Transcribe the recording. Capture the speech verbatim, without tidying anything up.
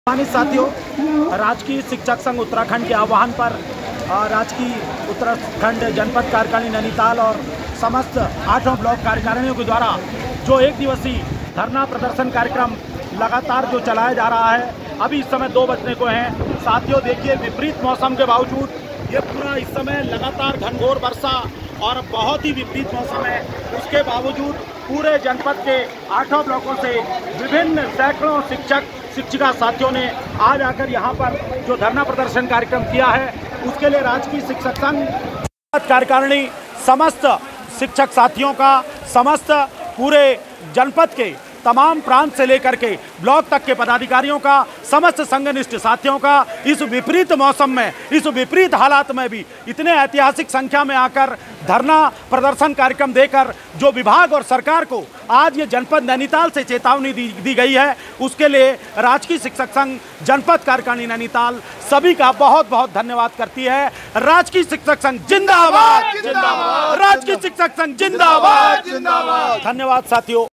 सम्मानित साथियों, राजकीय शिक्षक संघ उत्तराखंड के आह्वान पर राजकीय उत्तराखंड जनपद कार्यकारिणी नैनीताल और समस्त आठों ब्लॉक कार्यकारिणियों के द्वारा जो एक दिवसीय धरना प्रदर्शन कार्यक्रम लगातार जो चलाया जा रहा है, अभी इस समय दो बजने को हैं। साथियों देखिए, विपरीत मौसम के बावजूद ये पूरा इस समय लगातार घनघोर वर्षा और बहुत ही विपरीत मौसम है, उसके बावजूद पूरे जनपद के आठों ब्लॉकों से विभिन्न सैकड़ों शिक्षक शिक्षिका साथियों ने आज आकर यहाँ पर जो धरना प्रदर्शन कार्यक्रम किया है, उसके लिए राजकीय शिक्षक संघ कार्यकारिणी समस्त शिक्षक साथियों का, समस्त पूरे जनपद के तमाम प्रांत से लेकर के ब्लॉक तक के पदाधिकारियों का, समस्त संघनिष्ठ साथियों का इस विपरीत मौसम में, इस विपरीत हालात में भी इतने ऐतिहासिक संख्या में आकर धरना प्रदर्शन कार्यक्रम देकर जो विभाग और सरकार को आज ये जनपद नैनीताल से चेतावनी दी, दी गई है, उसके लिए राजकीय शिक्षक संघ जनपद कार्यकारिणी नैनीताल सभी का बहुत बहुत धन्यवाद करती है। राजकीय शिक्षक संघ जिंदाबाद, जिंदाबाद, राजकीय शिक्षक संघ जिंदाबाद, जिंदाबाद। धन्यवाद साथियों।